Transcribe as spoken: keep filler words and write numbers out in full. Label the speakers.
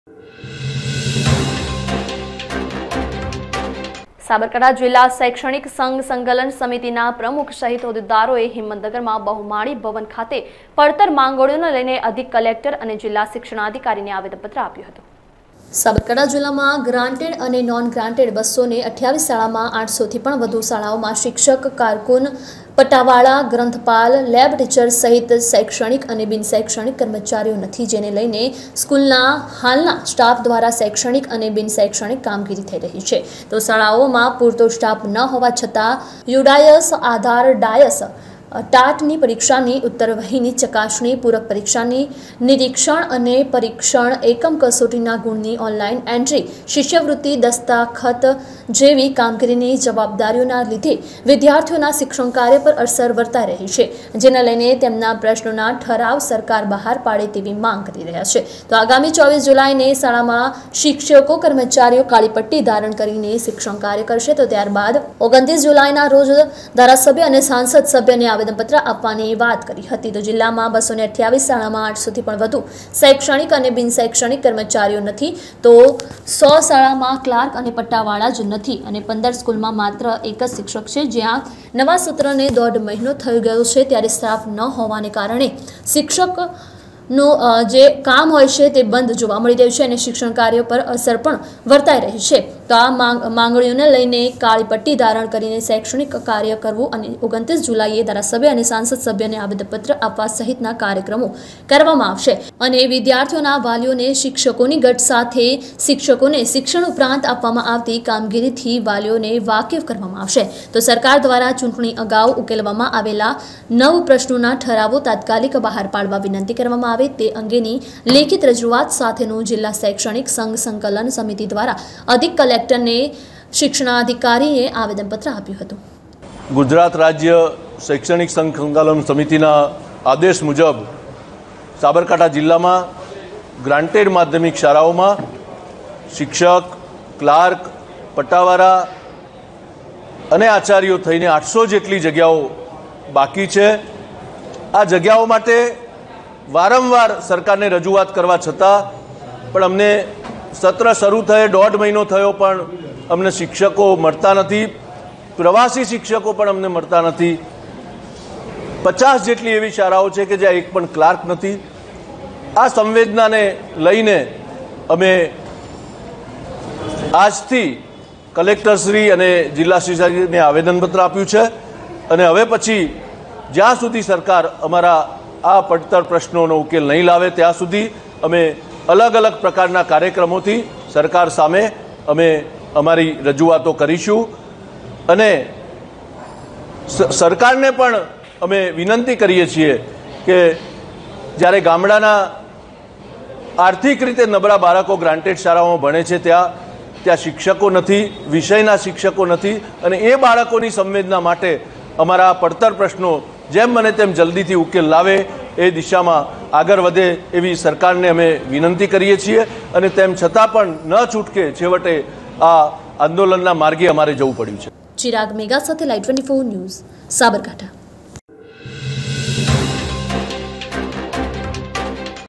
Speaker 1: સાબરકાંઠા જિલ્લા શૈક્ષણિક સંઘ સંકલન સમિતિના પ્રમુખ સહિત હોદ્દેદારોએ હિંમતનગરમાં બહુમાળી ભવન ખાતે પડતર માંગણીઓને લઈને અધિક કલેક્ટર અને જિલ્લા શિક્ષણાધિકારીને આવેદનપત્ર આપ્યું હતું। સાબરકાંઠા જિલ્લામાં ગ્રાન્ટેડ અને નોન ગ્રાન્ટેડ બસો ને અઠ્યાવીસ શાળામાં આઠસોથી પણ વધુ શાળાઓમાં શિક્ષક, કારકુન, પટાવાળા, ગ્રંથપાલ, લેબ ટીચર સહિત શૈક્ષણિક અને બિન શૈક્ષણિક કર્મચારીઓ નથી, જેને લઈને સ્કૂલના હાલના સ્ટાફ દ્વારા શૈક્ષણિક અને બિન શૈક્ષણિક કામગીરી થઈ રહી છે। તો શાળાઓમાં પૂરતો સ્ટાફ ન હોવા છતાં યુડાયસ, આધાર, ડાયસ, ટાટની પરીક્ષાની ઉત્તરવહીની ચકાસણી, પૂરક પરીક્ષાની નિરીક્ષણ અને પરીક્ષણ, એકમ કસોટીના ગુણની ઓનલાઈન એન્ટ્રી, શિષ્યવૃત્તિ, દસ્તાખત જેવી કામગીરીની જવાબદારીઓના લીધે વિદ્યાર્થીઓના શિક્ષણ કાર્ય પર અસર વર્તાઈ રહી છે, જેને લઈને તેમના પ્રશ્નોના ઠરાવ સરકાર બહાર પાડે તેવી માંગ કરી રહ્યા છે। તો આગામી ચોવીસ જુલાઈને શાળામાં શિક્ષકો, કર્મચારીઓ કાળી પટ્ટી ધારણ કરીને શિક્ષણ કાર્ય કરશે। તો ત્યારબાદ ઓગણત્રીસ જુલાઈના રોજ ધારાસભ્ય અને સાંસદ સભ્યને આવેદનપત્ર આપવાની વાત કરી હતી। તો જિલ્લામાં બસો ને અઠ્યાવીસ શાળામાં આઠસોથી પણ વધુ શૈક્ષણિક અને બિન શૈક્ષણિક કર્મચારીઓ નથી, તો સો શાળામાં ક્લાર્ક અને પટ્ટાવાળા જ નથી અને પંદર સ્કૂલમાં માત્ર એક જ શિક્ષક છે, જ્યાં નવા સત્રને દોઢ મહિનો થઈ ગયો છે ત્યારે સ્ટાફ ન હોવાને કારણે શિક્ષકનું જે કામ હોય છે તે બંધ જોવા મળી રહ્યું છે અને શિક્ષણ કાર્ય પર અસર પણ વર્તાઈ રહી છે। તો આ માંગણીઓને લઈને કાળી પટ્ટી ધારણ કરીને શૈક્ષણિક કાર્ય કરવું અને ઓગણત્રીસ જુલાઈએ ધારાસભ્ય અને સાંસદ સભ્યને આવેદનપત્ર આપવા સહિતના કાર્યક્રમો કરવામાં આવશે અને વિદ્યાર્થીઓના વાલીઓને શિક્ષકોની ગઢ સાથે શિક્ષકોને શિક્ષણ ઉપરાંત આપવામાં આવતી કામગીરીથી વાલીઓને વાકેફ કરવામાં આવશે। તો સરકાર દ્વારા ચૂંટણી અગાઉ ઉકેલવામાં આવેલા નવ પ્રશ્નોના ઠરાવો તાત્કાલિક બહાર પાડવા વિનંતી કરવામાં આવે તે અંગેની લેખિત રજૂઆત સાથેનું જિલ્લા શૈક્ષણિક સંઘ સંકલન સમિતિ દ્વારા અધિક કલેક્ટરને શિક્ષણાધિકારીએ આવેદનપત્ર આપ્યું હતું।
Speaker 2: ગુજરાત રાજ્ય શૈક્ષણિક સંઘ સંકલન સમિતિના આદેશ મુજબ સાબરકાંઠા જિલ્લામાં ગ્રાન્ટેડ માધ્યમિક શાળાઓમાં શિક્ષક, ક્લાર્ક, પટ્ટાવાળા અને આચાર્યો થઈને આઠસો જેટલી જગ્યાઓ બાકી છે। આ જગ્યાઓ માટે વારંવાર સરકારને રજૂઆત કરવા છતાં પણ અમને સત્ર શરૂ થયે દોઢ મહિનો થયો પણ અમને શિક્ષકો મળતા નથી, પ્રવાસી શિક્ષકો પણ અમને મળતા નથી। પચાસ જેટલી એવી શાળાઓ છે કે જ્યાં એક પણ ક્લાર્ક નથી। આ સંવેદનાને લઈને અમે આજથી કલેક્ટરશ્રી અને જિલ્લા શિક્ષાધિકારીને આવેદનપત્ર આપ્યું છે અને હવે પછી જ્યાં સુધી સરકાર અમારા આ પડતર પ્રશ્નોનો ઉકેલ નહીં લાવે ત્યાં સુધી અમે અલગ અલગ પ્રકારના કાર્યક્રમોથી સરકાર સામે અમે અમારી રજૂઆતો કરીશું અને સરકારને પણ અમે વિનંતી કરીએ છીએ કે જ્યારે ગામડાના આર્થિક રીતે નબળા બાળકો ગ્રાન્ટેડ શાળાઓમાં ભણે છે ત્યાં ત્યાં શિક્ષકો નથી, વિષયના શિક્ષકો નથી અને એ બાળકોની સંવેદના માટે અમારા પડતર પ્રશ્નો જેમ બને તેમ જલ્દીથી ઉકેલ લાવે એ દિશામાં આગળ વધે એવી સરકારને અમે વિનંતી કરીએ છીએ અને તેમ છતાં પણ ન છૂટકે છેવટે આ આંદોલનના માર્ગે અમારે જવું પડ્યું છે।
Speaker 1: ચિરાગ મેઘા સાથે live twenty four news, Sabarkantha.